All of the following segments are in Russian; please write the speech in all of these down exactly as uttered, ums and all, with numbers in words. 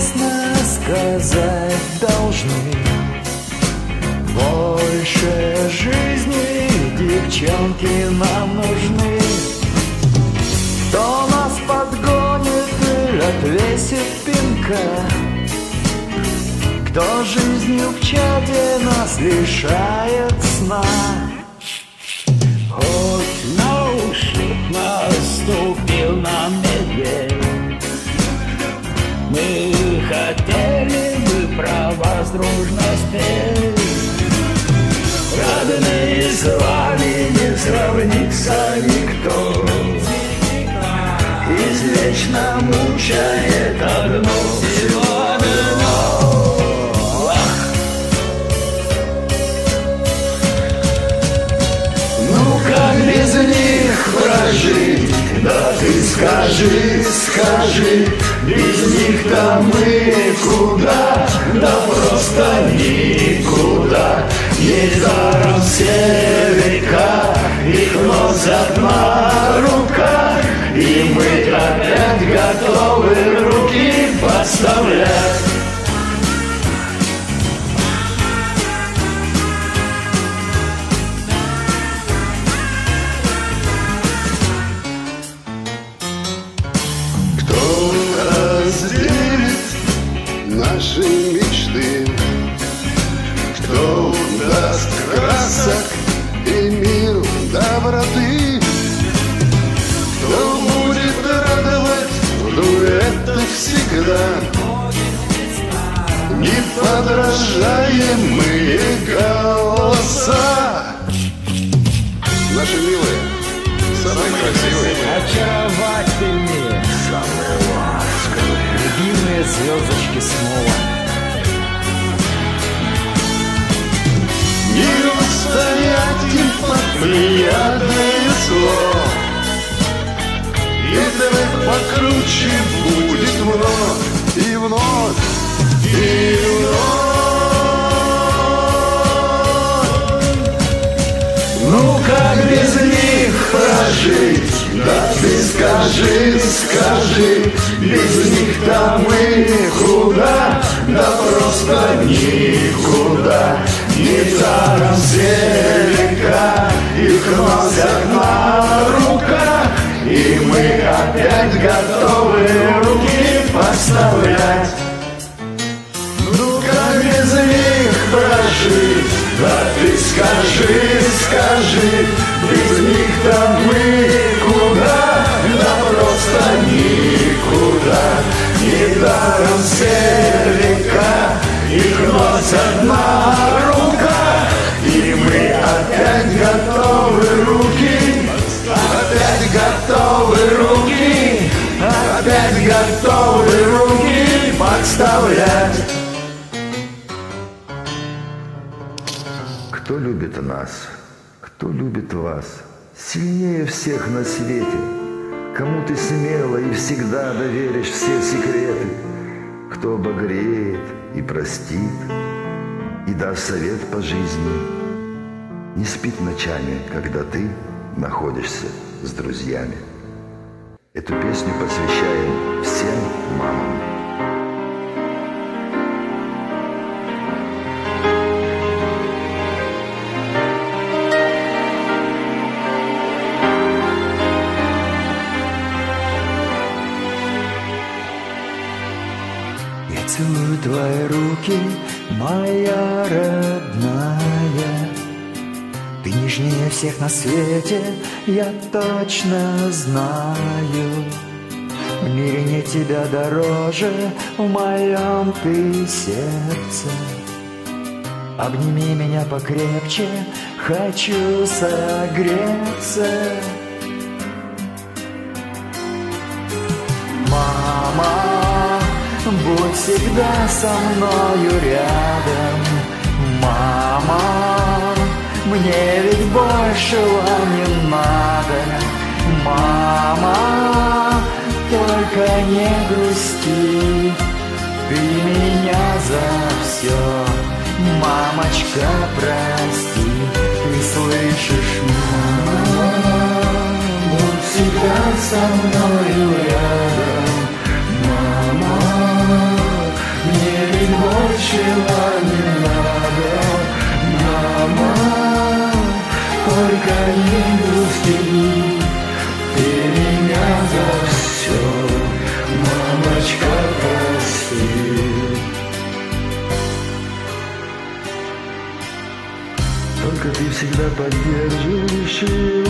честно сказать должны. Больше жизни, девчонки, нам нужны. Кто нас подгонит и отвесит пинка, кто жизнью в чаде нас лишает сна. Хоть на уши наступил нам медведь, мы хотели бы про вас дружно спеть. Родные с вами не сравнится никто, извечно мучает одно всего одно. Ну как без них прожить? Да ты скажи, скажи, без них-то мы куда? Да просто никуда. Недаром все века их носят на руках, и мы опять готовы руки подставлять. Кто разделит наши мечты? Кто даст красок и миру доброты? Кто будет радовать в дуэтах всегда неподражаемые голоса? Наши милые, самые красивые, Очаровательнее, самые ласковые, любимые звездочки снова. не устоять им под плеядой слов. И трек покруче будет вновь и вновь и вновь. Ну как без них прожить? Да ты скажи, скажи, без них-то мы куда? Да просто никуда. Недаром все века их носят на руках, и мы опять готовы руки подставлять. Ну как без них прожить? Да ты скажи, скажи, без них-то мы куда? Да просто никуда. Недаром все века их носят на руках, и мы опять готовы руки, опять готовы руки, опять готовы руки подставлять. Кто любит нас, кто любит вас, сильнее всех на свете, кому ты смело и всегда доверишь все секреты, кто обогреет и простит, и даст совет по жизни, не спит ночами, когда ты находишься с друзьями. Эту песню посвящаем всем мамам. Целую твои руки, моя родная. Ты нежнее всех на свете, я точно знаю. В мире нет тебя дороже, в моем ты сердце. Обними меня покрепче, хочу согреться. Мама, будь всегда со мною рядом. Мама, мне ведь большего не надо. Мама, только не грусти, ты меня за все, мамочка, прости. Ты слышишь, мама, будь всегда со мною рядом. Мама, большего не надо, мама, только не грусти, ты меня за все, мамочка, прости. Только ты всегда поддерживаешь и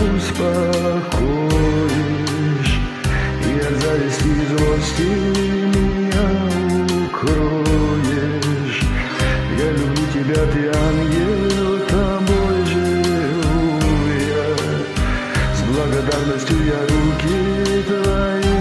успокоишь, и от зависти и злости меня укроешь. Я люблю тебя, ты ангел, тобой живу я. С благодарностью я руки твои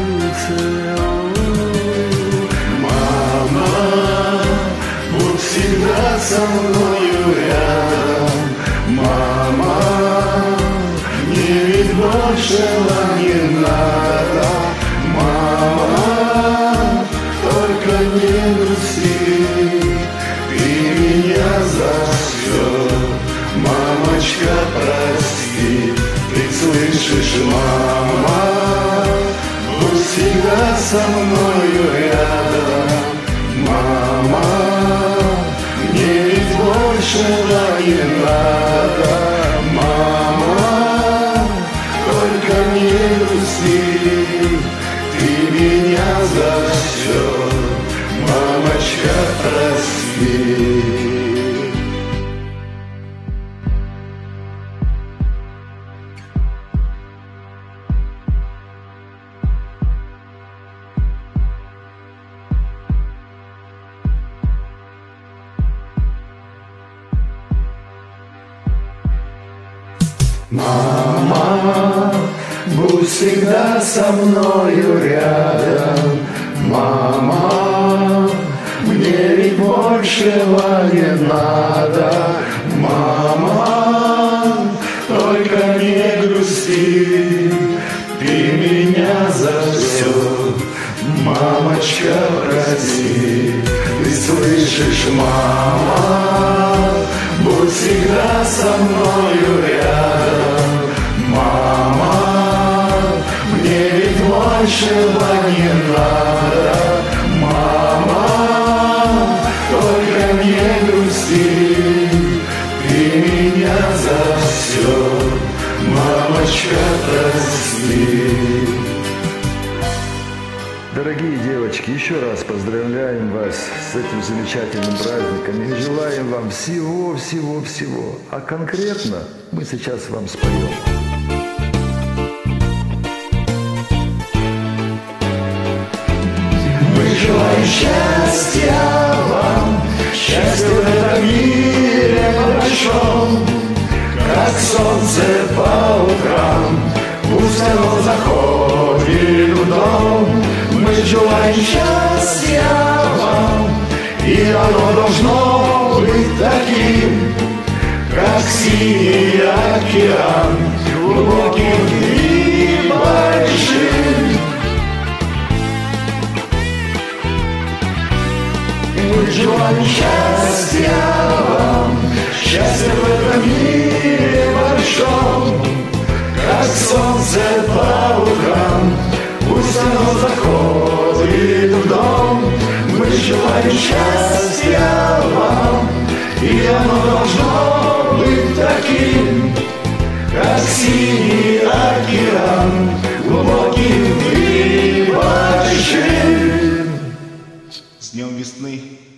целую. Мама, будь всегда со мною рядом, мама, мне ведь большего не надо, мама, только не грусти, ты меня за все, мамочка, прости. Ты слышишь, мама, будь всегда со мною рядом, мама, мне ведь большего не надо, мама, только не грусти, ты меня за все, мамочка, прости. Мама, будь всегда со мною рядом, мама, мне ведь большего не надо, мама, только не грусти, ты меня за все, мамочка, прости. Ты слышишь, мама, будь всегда со мною рядом, мама, мне ведь большего не надо, мама, только не грусти, ты меня за все, мамочка, прости. Дорогие девочки, еще раз поздравляем вас с этим замечательным праздником и желаем вам всего-всего-всего. А конкретно мы сейчас вам споем. Мы желаем счастья вам, счастья в этом мире большом, как солнце по утрам, пусть оно заходит в дом. Мы желаем счастья вам, и оно должно быть таким, как синий океан, глубоким и большим. Мы желаем счастья вам, счастья в этом мире большом, как солнце по утрам, пусть оно заходит в дом. Мы желаем счастья вам, и оно должно быть таким, как синий океан, глубоким и большим. С днем весны!